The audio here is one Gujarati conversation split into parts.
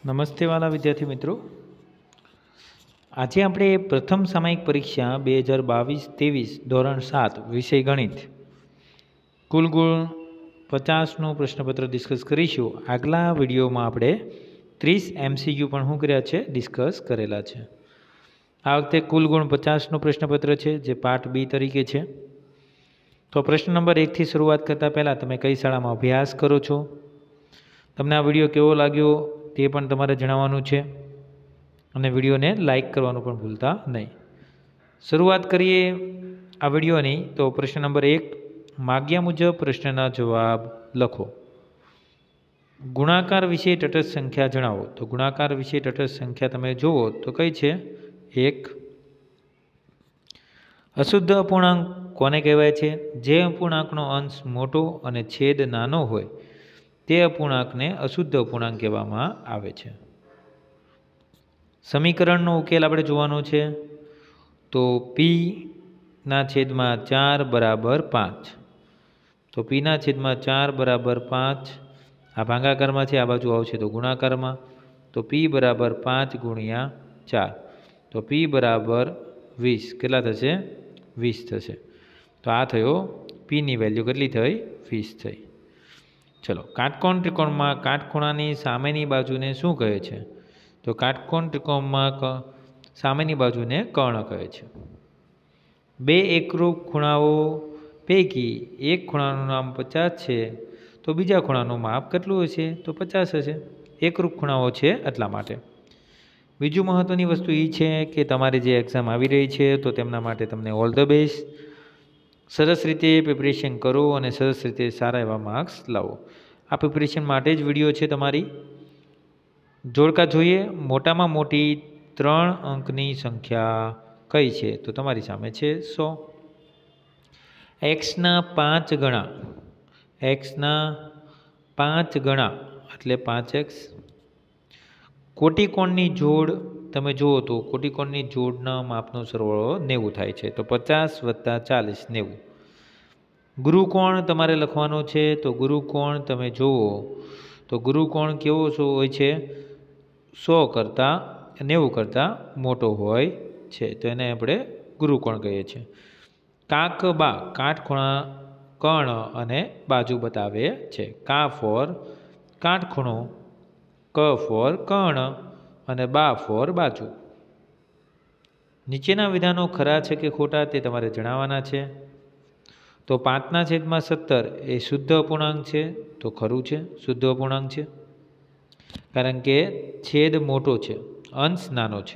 નમસ્તે વાલા વિદ્યાર્થી મિત્રો, આજે આપણે પ્રથમ સામયિક પરીક્ષા 2022-23 ધોરણ 7 વિષય ગણિત કુલ ગુણ 50નું પ્રશ્નપત્ર ડિસ્કસ કરીશું। આગલા વિડીયોમાં આપણે 30 MCQ પણ શું કર્યા છે, ડિસ્કસ કરેલા છે। આ વખતે કુલ ગુણ 50નું પ્રશ્નપત્ર છે, જે પાર્ટ બી તરીકે છે। તો પ્રશ્ન નંબર 1થી શરૂઆત કરતાં પહેલાં તમે કઈ શાળામાં અભ્યાસ કરો છો, તમને આ વિડીયો કેવો લાગ્યો તે પણ તમારે જણાવવાનું છે, અને વિડીયોને લાઈક કરવાનું પણ ભૂલતા નહીં। શરૂઆત કરીએ આ વિડીયોની। તો પ્રશ્ન નંબર 1, માગ્યા મુજબ પ્રશ્નના જવાબ લખો। ગુણાકાર વિશે તટસ્થ સંખ્યા જણાવો। તો ગુણાકાર વિશે તટસ્થ સંખ્યા તમે જુઓ તો કઈ છે? 1। અશુદ્ધ અપૂર્ણાંક કોને કહેવાય છે? જે અપૂર્ણાંકનો અંશ મોટો અને છેદ નાનો હોય તે અપૂર્ણાંકને અશુદ્ધ અપૂર્ણાંક કહેવામાં આવે છે। સમીકરણનો ઉકેલ આપણે જોવાનો છે। તો પીના છેદમાં 4 બરાબર 5। તો પીના છેદમાં 4 બરાબર 5 આ ભાગાકારમાં છે, આ બાજુ આવશે તો ગુણાકારમાં। તો પી બરાબર 5 ગુણ્યા 4, તો પી બરાબર 20 કેટલા થશે? 20 થશે। તો આ થયો પીની વેલ્યુ કેટલી થઈ? 20 થઈ। ચલો, કાટકોણ ત્રિકોણમાં કાટખૂણાની સામેની બાજુને શું કહે છે? તો કાટકોણ ત્રિકોણમાં સામેની બાજુને કર્ણ કહે છે। બે એકરૂપ ખૂણાઓ પૈકી એક ખૂણાનું નામ 50 છે, તો બીજા ખૂણાનું માપ કેટલું હશે? તો 50 હશે। એકરૂપ ખૂણાઓ છે એટલા માટે। બીજું મહત્ત્વની વસ્તુ એ છે કે તમારી જે એક્ઝામ આવી રહી છે, તો તેમના માટે તમને ઓલ ધ બેસ્ટ। સરસ રીતે પ્રિપરેશન કરો અને સરસ રીતે સારા એવા માર્ક્સ લાવો। આ પ્રિપરેશન માટે જ વિડીયો છે તમારી। જોડકા જોઈએ। મોટામાં મોટી 3 અંકની સંખ્યા કઈ છે? તો તમારી સામે છે 100। એક્સના 5 ગણા, એક્સના 5 ગણા એટલે 5x। કોટિકોણની જોડ તમે જુઓ તો કોટિકોણની જોડના માપનો સરવાળો 90 થાય છે, તો 50 + 40 90। ગુરુકોણ તમારે લખવાનો છે। તો ગુરુકોણ તમે જુઓ તો ગુરુકોણ કેવો હોય છે? 100 કરતાં 90 કરતાં મોટો હોય છે, તો એને આપણે ગુરુકોણ કહીએ છીએ। કાકબા કાટખૂણા કર્ણ અને બાજુ બતાવે છે। કા ફોર કાટખૂણો, ક ફોર કર્ણ અને બા ફોર બાજુ। નીચેના વિધાનો ખરા છે કે ખોટા તે તમારે જણાવવાના છે। તો 5/17 એ શુદ્ધ અપૂર્ણાંક છે, તો ખરું છે, શુદ્ધ અપૂર્ણાંક છે, કારણ કે છેદ મોટો છે, અંશ નાનો છે।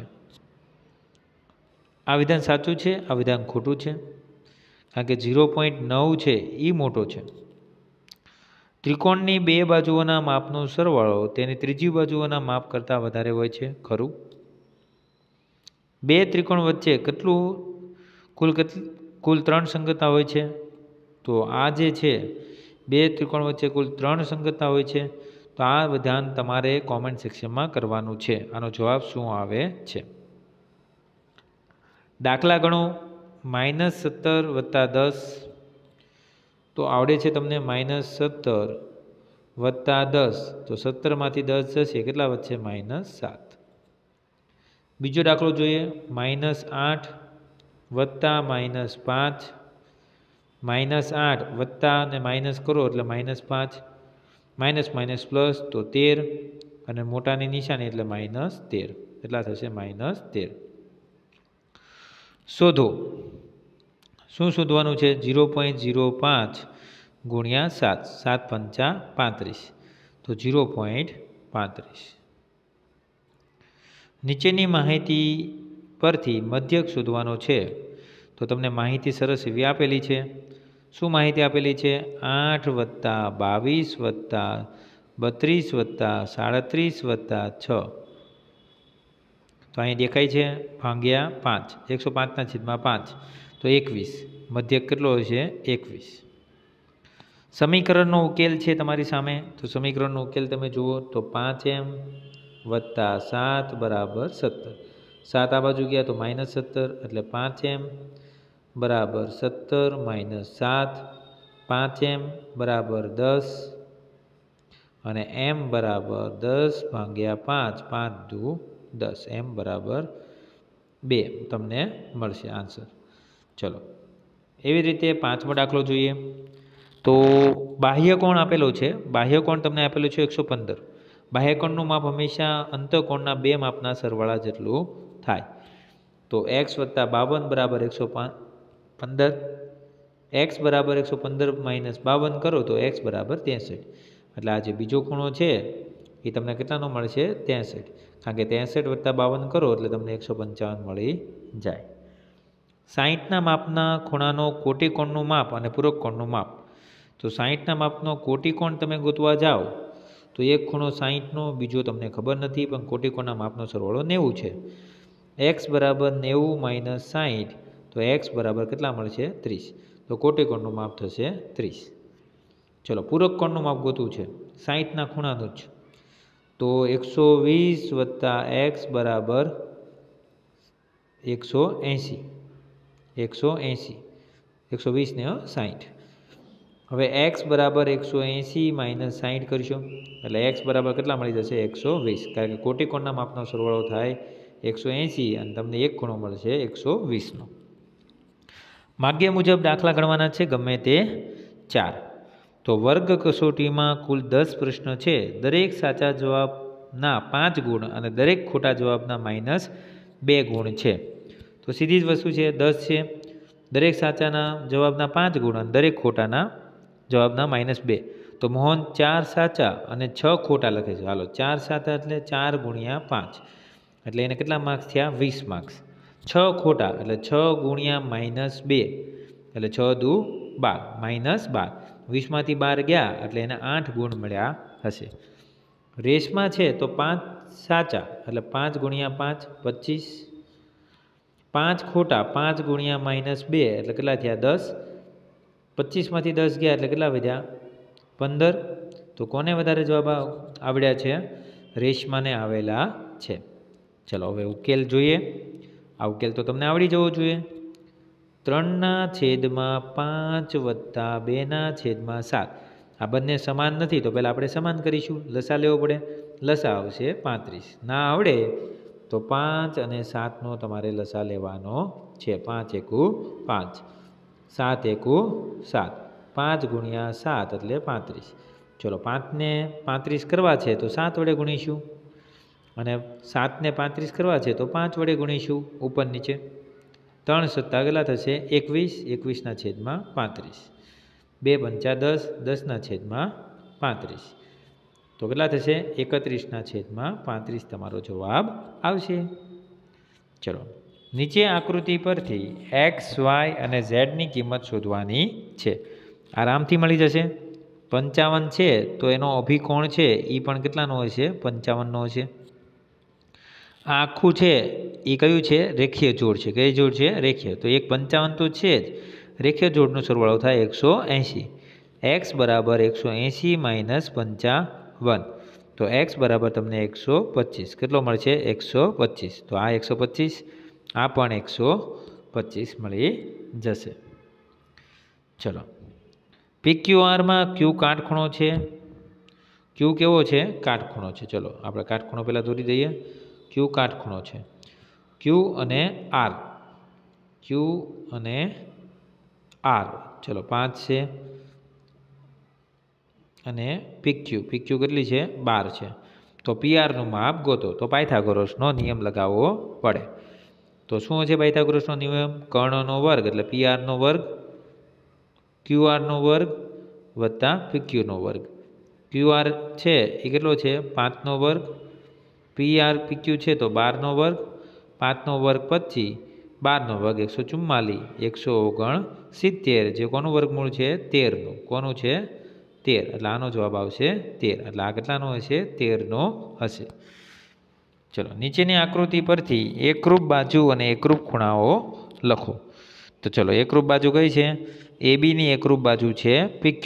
આ વિધાન સાચું છે, આ વિધાન ખોટું છે, કારણ કે 0.9 છે એ મોટો છે। ત્રિકોણની બે બાજુઓના માપનો સરવાળો તેની ત્રીજી બાજુઓના માપ કરતાં વધારે હોય છે, ખરું। બે ત્રિકોણ વચ્ચે કુલ 3 સંગતતા હોય છે। તો આ જે છે, બે ત્રિકોણ વચ્ચે કુલ 3 સંગતતા હોય છે। તો આ વિધાન તમારે કોમેન્ટ સેક્શનમાં કરવાનું છે। આનો જવાબ શું આવે છે? દાખલા ગણો। -17 + 10, તો આવડે છે તમને -17 + 10, તો 17માંથી 10 જશે, કેટલા વધશે? -7। બીજો દાખલો જોઈએ। -8 વત્તા -5, -8 વત્તા અને માઇનસ કરો એટલે -5, માઇનસ માઇનસ પ્લસ તો 13, અને મોટાની નિશાની એટલે -13, એટલા થશે -13। શોધો। શું શોધવાનું છે? 0.05 ગુણ્યા 7, 7×5 = 35, તો 0.35। નીચેની માહિતી પરથી મધ્યક શોધવાનો છે। તો તમને માહિતી સરસ એવી આપેલી છે। શું માહિતી આપેલી છે? 8 + 22 + 32 + 37 + 6, તો અહીં દેખાય છે ભાગ્યા 5, 105/5, તો 21। મધ્યક કેટલો હશે? 21। સમીકરણનો ઉકેલ છે તમારી સામે। તો સમીકરણનો ઉકેલ તમે જુઓ તો 5m + 7 બરાબર 17, 7 આ બાજુ ગયા તો -17 એટલે 5m બરાબર 17 - 7, 5m બરાબર 10, અને m બરાબર 10/5 5 દુ 10 m બરાબર 2 તમને મળશે આન્સર। ચલો એવી રીતે પાંચમો દાખલો જોઈએ તો બાહ્યકોણ આપેલો છે। બાહ્યકોણ તમને આપેલું છે 115। બાહ્યકોણનું માપ હંમેશા અંતઃકોણના બે માપના સરવાળા જેટલું થાય। તો x + 52 બરાબર 115। x બરાબર 115 - 52 કરો તો x બરાબર 63। એટલે આ જે બીજો ખૂણો છે એ તમને કેટલાનો મળશે 63, કારણ કે 63 + 52 કરો એટલે તમને 155 મળી જાય। 60ના માપના ખૂણાનો કોટિકોણનું માપ અને પૂરક કોણનું માપ। તો 60ના માપનો કોટિકોણ તમે ગોતવા જાઓ તો એક ખૂણો 60નો, બીજો તમને ખબર નથી પણ કોટિકોણના માપનો સરવાળો 90 છે। x બરાબર 90 - 60 તો x બરાબર કેટલા મળશે 30। તો કોટિકોણનું માપ થશે 30। ચલો પૂરક કોણનું માપ ગોતવું છે 60ના ખૂણાનું જ। તો 120 + x બરાબર 180। 180 120 ને 60। હવે x બરાબર 180 - 60 કરશો એટલે x બરાબર કેટલા મળી જશે 120, કારણ કે કોટિકોણના માપનો સરવાળો થાય 180 અને તમને એક ખૂણો મળશે 120નો। માગ્ય મુજબ દાખલા ગણવાના છે ગમે તે 4। તો વર્ગ કસોટીમાં કુલ 10 પ્રશ્ન છે। દરેક સાચા જવાબના 5 ગુણ અને દરેક ખોટા જવાબના -2 ગુણ છે। તો સીધી જ વસ્તુ છે 10 છે, દરેક સાચાના જવાબના 5 ગુણ અને દરેક ખોટાના જવાબના -2। તો મોહન 4 સાચા અને 6 ખોટા લખે છે। હાલો 4 સાચા એટલે 4 × 5 એટલે એને કેટલા માર્ક્સ થયા 20 માર્ક્સ। 6 ખોટા એટલે 6 × -2 એટલે 6 દુ 12 -12, 20માંથી 12 ગયા એટલે એને 8 ગુણ મળ્યા હશે। રેસમાં છે તો 5 સાચા એટલે 5 × 5 25, 5 ખોટા 5 × -2 એટલે કેટલા થયા 10, 25માંથી 10 ગયા એટલે કેટલા વધ્યા 15। તો કોને વધારે જવાબ આવડ્યા છે રેશમાને આવેલા છે। ચલો હવે ઉકેલ જોઈએ। આ ઉકેલ તો તમને આવડી જવો જોઈએ। 3/5 + 2/7 આ બંને સમાન નથી તો પહેલાં આપણે સમાન કરીશું, લસા લેવો પડે। લસા આવશે 35, ના આવડે તો 5 અને 7નો તમારે લસા લેવાનો છે। 5 × 1 = 5, 7 × 1 = 7, 5 × 7 એટલે 35। ચલો 5ને 35 કરવા છે તો 7 વડે ગુણીશું અને 7ને 35 કરવા છે તો 5 વડે ગુણીશું ઉપર નીચે। 3 × 7 કેટલા થશે 21, 21/35, 2 × 5 10, 10/35। તો કેટલા થશે 31/35 તમારો જવાબ આવશે। ચલો નીચે આકૃતિ પરથી x, y અને zની કિંમત શોધવાની છે। આરામથી મળી જશે। 55 છે તો એનો અભિકોણ છે એ પણ કેટલાનો હશે 55નો હશે। આ આખું છે એ કયું છે રેખીય જોડ છે। કઈ જોડ છે રેખીય, તો એક 55 તો છે જ, રેખીય જોડનો સરવાળો થાય 180। x બરાબર 180 - 55, તો x બરાબર તમને 125 કેટલો મળશે 125। તો આ 125, આ પણ 125 મળી જશે। ચલો PQRમાં Q કાટખૂણો છે। Q કેવો છે કાટખૂણો છે। ચલો આપણે કાટખૂણો પહેલાં દોરી દઈએ। Q કાટખૂણો છે। Q અને R, Q અને R ચલો 5 છે અને PQ કેટલી છે 12 છે। તો PRનું માપ ગોતો તો પાયથાગોરસનો નિયમ લગાવવો પડે। તો શું છે પાયથાગોરસનો નિયમ, કર્ણનો વર્ગ એટલે PRનો વર્ગ QRનો વર્ગ વત્તા PQનો વર્ગ। QR છે એ કેટલો છે 5નો વર્ગ, PR PQ છે તો 12નો વર્ગ, 5નો વર્ગ 25, 12નો વર્ગ 144, 169, જે કોનું વર્ગમૂળ છે 13નું, કોનું છે 13, એટલે આનો જવાબ આવશે 13, એટલે આ કેટલાનો હશે 13નો હશે। ચલો નીચેની આકૃતિ પરથી એકરૂપ બાજુ અને એકરૂપ ખૂણાઓ લખો। તો ચલો એકરૂપ બાજુ કઈ છે, ABની એકરૂપ બાજુ છે PQ,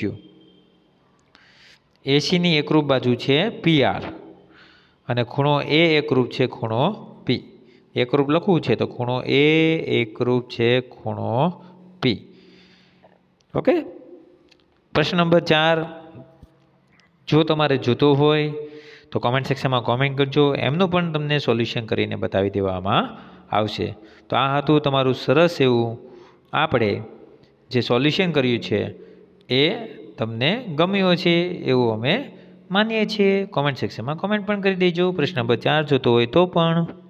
ACની એકરૂપ બાજુ છે PR અને ખૂણો A એકરૂપ છે ખૂણો P। એકરૂપ લખવું છે તો ખૂણો A એકરૂપ છે ખૂણો P। ઓકે, પ્રશ્ન નંબર 4 જો તમારે જોતો હોય તો કોમેન્ટ સેક્શનમાં કોમેન્ટ કરજો, એમનું પણ તમને સોલ્યુશન કરીને બતાવી દેવામાં આવશે. તો આ હતું તમારું સરસ એવું આપણે જે સોલ્યુશન કર્યું છે એ તમને ગમ્યું છે એવું અમે માનીએ છીએ. કોમેન્ટ સેક્શનમાં કોમેન્ટ પણ કરી દેજો. પ્રશ્ન નંબર 4 જોતો હોય તો પણ